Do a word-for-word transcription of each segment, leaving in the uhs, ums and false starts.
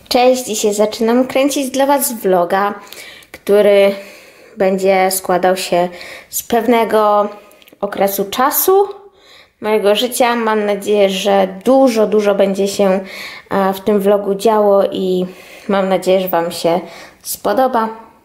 Cześć, dzisiaj zaczynam kręcić dla Was vloga, który będzie składał się z pewnego okresu czasu mojego życia. Mam nadzieję, że dużo, dużo będzie się w tym vlogu działo i mam nadzieję, że Wam się spodoba.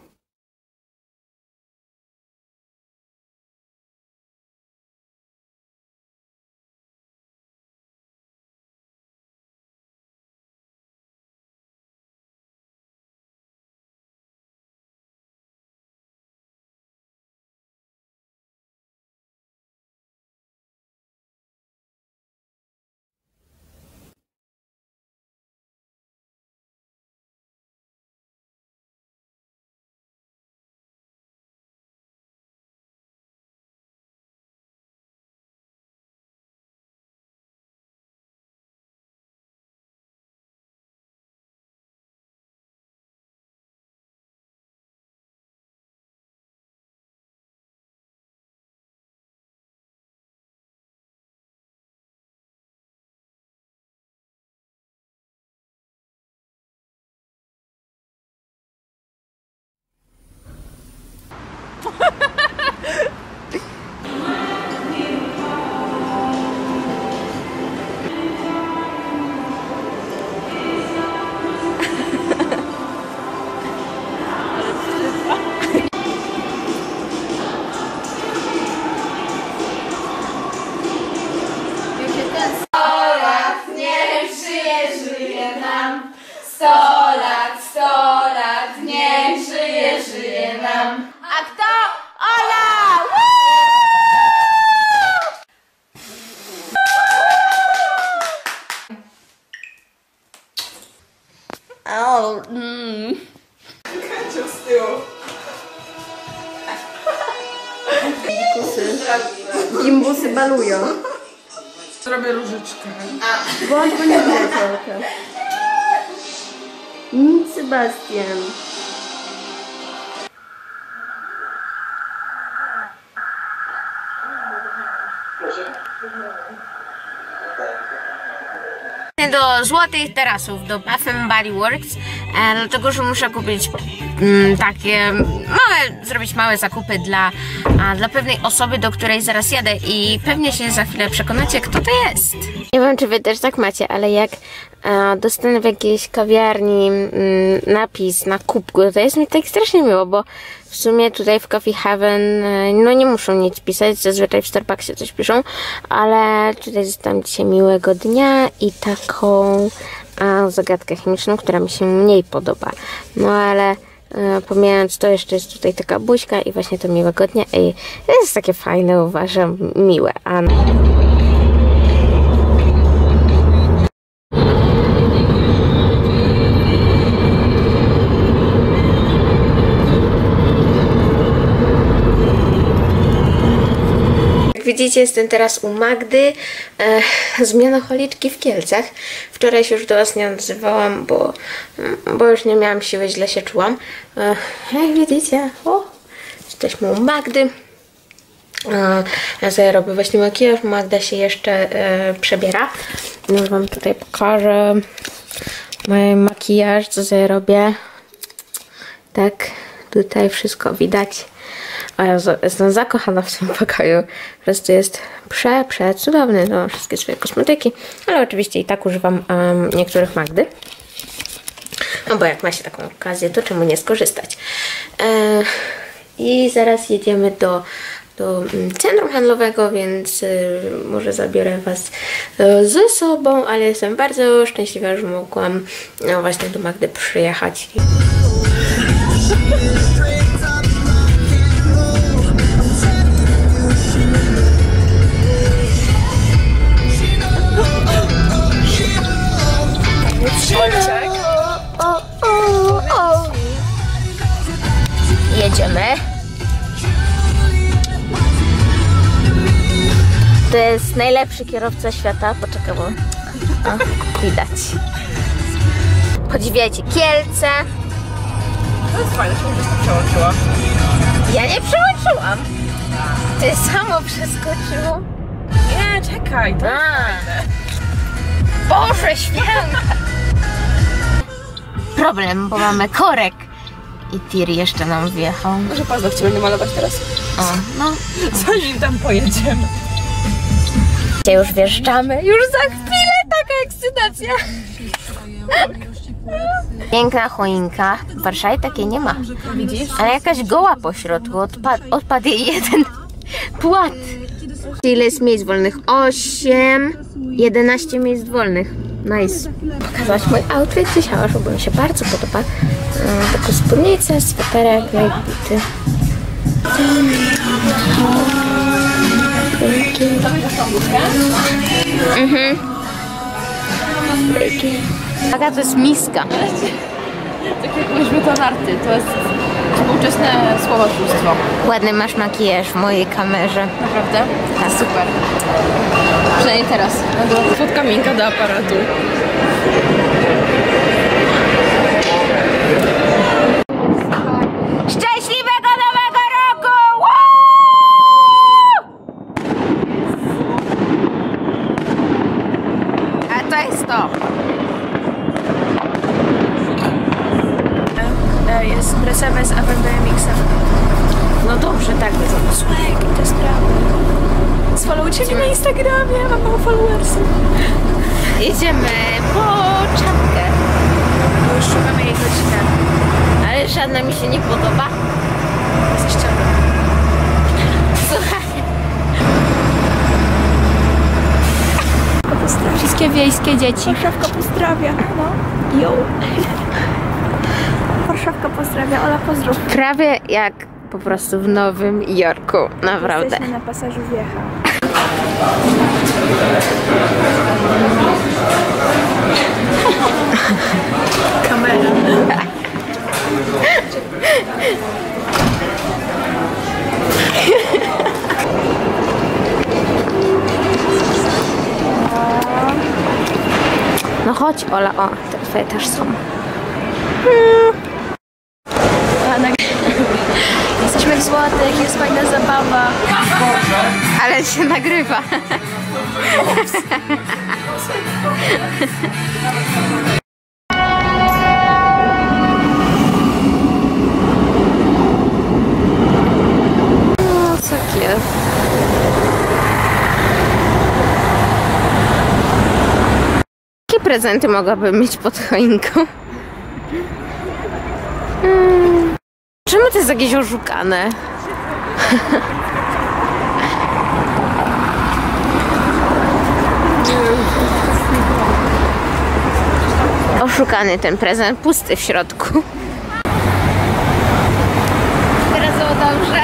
A kto? Ola! O, mm. Kacio z tyłu. Gimbusy balują. Zrobię różyczkę. Bądź, bo nie widać oka. Nic, Sebastian. Do złotych tarasów, do Bath and Body Works, e, dlatego, że muszę kupić mm, takie małe, zrobić małe zakupy dla, a, dla pewnej osoby, do której zaraz jadę i pewnie się za chwilę przekonacie, kto to jest. Nie wiem, czy wy też tak macie, ale jak e, dostanę w jakiejś kawiarni mm, napis na kubku, to jest mi tak strasznie miło, bo w sumie tutaj w Coffee Heaven e, no nie muszą nic pisać, zazwyczaj w Starbucksie coś piszą, ale tutaj zostałam dzisiaj miłego dnia i taką a, zagadkę chemiczną, która mi się mniej podoba. No ale e, pomijając to, jeszcze jest tutaj taka buźka i właśnie to miłego dnia i jest takie fajne, uważam, miłe. A... Widzicie, jestem teraz u Magdy e, z Mianocholiczki w Kielcach. Wczoraj się już do Was nie odzywałam, bo, bo już nie miałam siły, źle się czułam. E, jak widzicie, o, jesteśmy u Magdy. E, ja sobie robię właśnie makijaż, Magda się jeszcze e, przebiera. Już Wam tutaj pokażę mój makijaż, co sobie robię. Tak, tutaj wszystko widać. A ja jestem zakochana w tym pokoju. Po prostu jest prze, prze cudowny. No, wszystkie swoje kosmetyki. Ale oczywiście i tak używam um, niektórych Magdy. No bo jak ma się taką okazję, to czemu nie skorzystać. E, I zaraz jedziemy do, do centrum handlowego, więc y, może zabiorę Was y, ze sobą. Ale jestem bardzo szczęśliwa, że mogłam no, właśnie do Magdy przyjechać. Olczek. O, o, o. Jedziemy. To jest najlepszy kierowca świata. Poczekaj, bo o, widać. Podziwiajcie Kielce. To jest fajne, czemu byś to przełączyła? Ja nie przełączyłam. Ty samo przeskoczyło. Nie, czekaj, to jest fajne. Boże święta! problem, bo mamy korek. I tir jeszcze nam wjechał. Może paznokcie będę malować teraz. O, no. Zanim tam pojedziemy. Już wjeżdżamy. Już za chwilę taka ekscytacja. Piękna choinka. W Warszawie takiej nie ma. Widzisz? Ale jakaś goła po środku. Odpad, odpadł jej jeden płat. Ile jest miejsc wolnych? osiem, jedenaście miejsc wolnych. Nice. Pokazać mój outfit dzisiaj, bo mi się bardzo podoba. Taka spódnica, sweterek, no i buty. Mhm. Taka to jest miska. Tak jak myśmy to żarty, to jest współczesne słowotwórstwo. Ładny masz makijaż w mojej kamerze. Naprawdę? A super. Przynajmniej teraz. Fotka minka do aparatu. Szczęśliwego Nowego Roku! Woo! A to jest to. Jest Bresewe z A W B M X-em. No dobrze, tak wiedzą. Słuchaj, jakie te sprawy. Sfollowujcie mnie na Instagramie, mam mało followersów. Jedziemy po czapkę. Bo już szukamy jej godzinę. Ale żadna mi się nie podoba. Jesteś ciągle. Słuchaj. Wszystkie wiejskie dzieci. Warszawka pozdrawia. No. Jo. Warszawka pozdrawia. Ola, pozdrów. Prawie jak po prostu w Nowym Jorku. Naprawdę. Jesteśmy na pasażu wjechał. Kamera. No chodź, Ola, o, te twoje też są. Jesteśmy w Złotych, jest fajna zabawa. Ale się nagrywa. O, co cute. Jakie prezenty mogłabym mieć pod choinką? Hmm. Czemu to jest jakieś oszukane? Oszukany ten prezent, pusty w środku. Teraz było dobrze.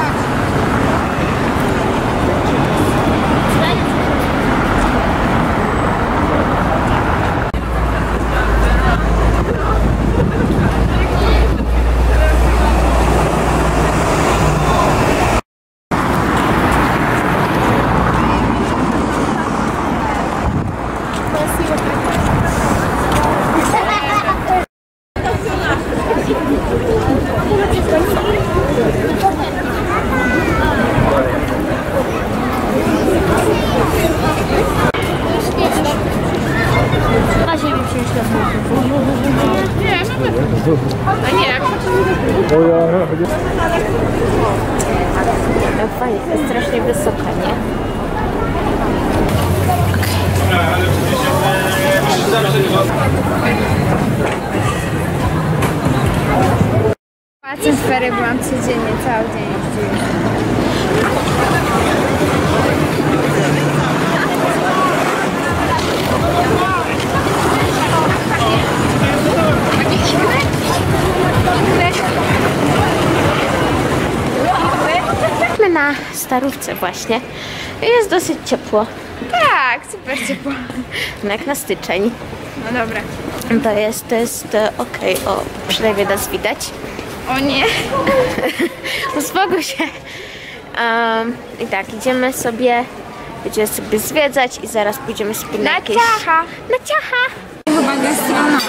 A nie. No fajnie, jest strasznie wysoka, nie? W Centfery byłam codziennie, cały dzień jeździłam. Jesteśmy na Starówce właśnie. Jest dosyć ciepło. Tak, super ciepło. No jak na styczeń. No dobra. To jest, to jest e, okej. O, przynajmniej nas widać. O nie. Uspokój się. Um, I tak, idziemy sobie, będziemy sobie zwiedzać i zaraz pójdziemy sobie na, Na jakieś... ciacha. Na ciacha. Chyba gastronomia.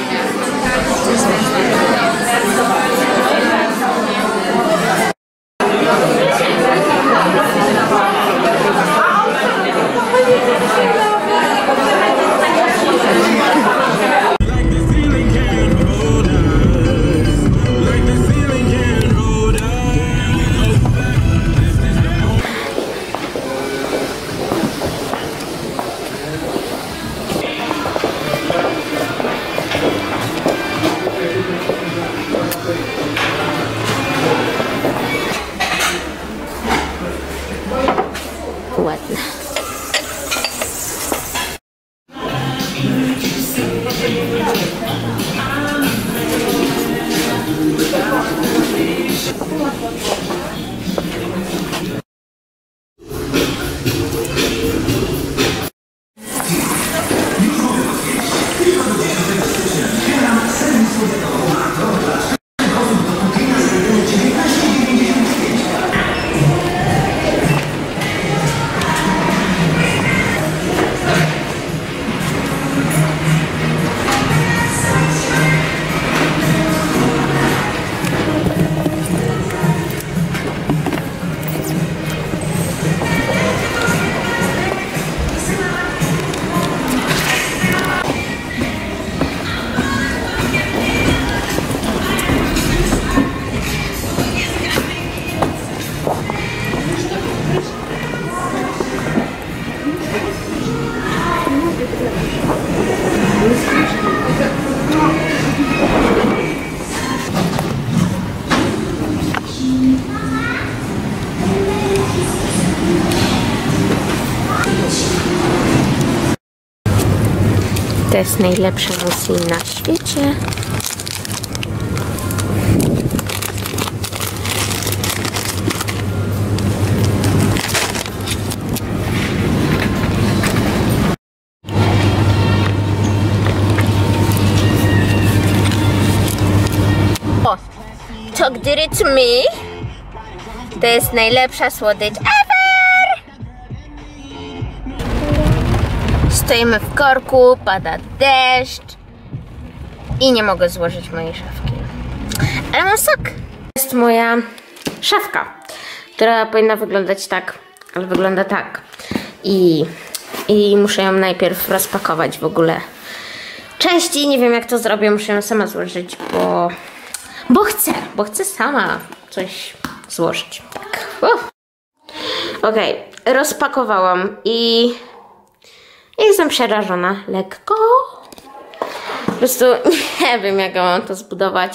To jest najlepszy muslin na świecie. O, to gdy it's me. To jest najlepsza słodycz ever! Stoimy w korku, pada deszcz i nie mogę złożyć mojej szafki. Ale mam sok. To jest moja szafka, która powinna wyglądać tak, ale wygląda tak. I, i muszę ją najpierw rozpakować w ogóle. Częściej nie wiem jak to zrobię, muszę ją sama złożyć, bo, bo chcę, bo chcę sama coś złożyć. Tak. Okej, okay. Rozpakowałam i jestem przerażona lekko. Po prostu nie wiem jak mam to zbudować.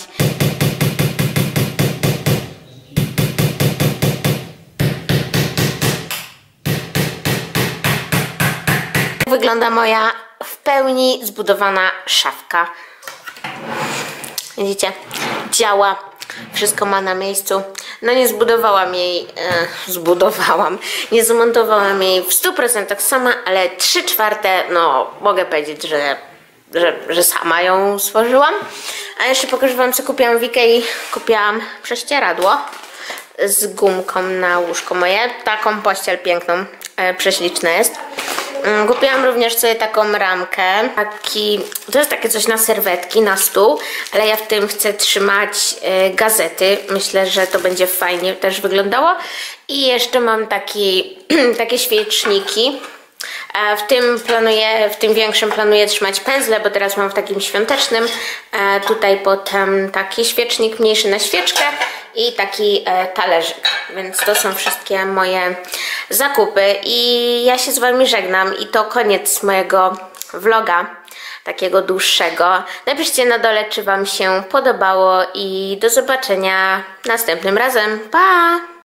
Wygląda moja w pełni zbudowana szafka. Widzicie? Działa. Wszystko ma na miejscu. No nie zbudowałam jej, e, zbudowałam, nie zmontowałam jej w stu procentach sama, ale trzy czwarte, no mogę powiedzieć, że, że, że sama ją stworzyłam. A jeszcze pokażę wam co kupiłam w Ikei. Kupiłam prześcieradło z gumką na łóżko moje. Taką pościel piękną, e, prześliczna jest. Kupiłam również sobie taką ramkę, taki, to jest takie coś na serwetki, na stół, ale ja w tym chcę trzymać y, gazety, myślę, że to będzie fajnie też wyglądało. I jeszcze mam taki, takie świeczniki, a w tym planuję, w tym większym planuję trzymać pędzle, bo teraz mam w takim świątecznym, a tutaj potem taki świecznik mniejszy na świeczkę i taki e, talerzyk, więc to są wszystkie moje zakupy i ja się z wami żegnam i to koniec mojego vloga, takiego dłuższego. Napiszcie na dole, czy wam się podobało i do zobaczenia następnym razem. Pa!